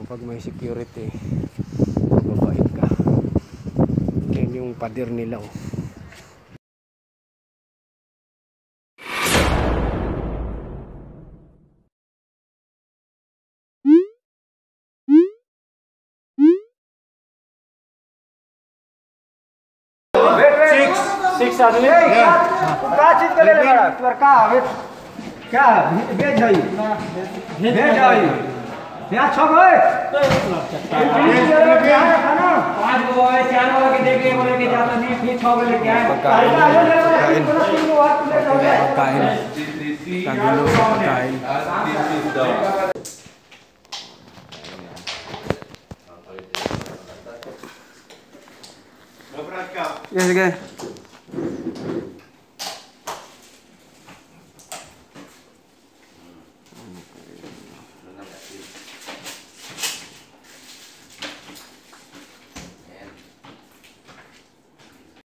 pag may security, mababait ka. Yan yung pader nila oh. Six आदमी का चीज के ले बड़ा तोर का क्या भेज है भेज है यहाँ छक है खाना 5 गो है 4 गो के देके बोले के जाता नहीं फिर 6 गो लेके आए Yes, okay.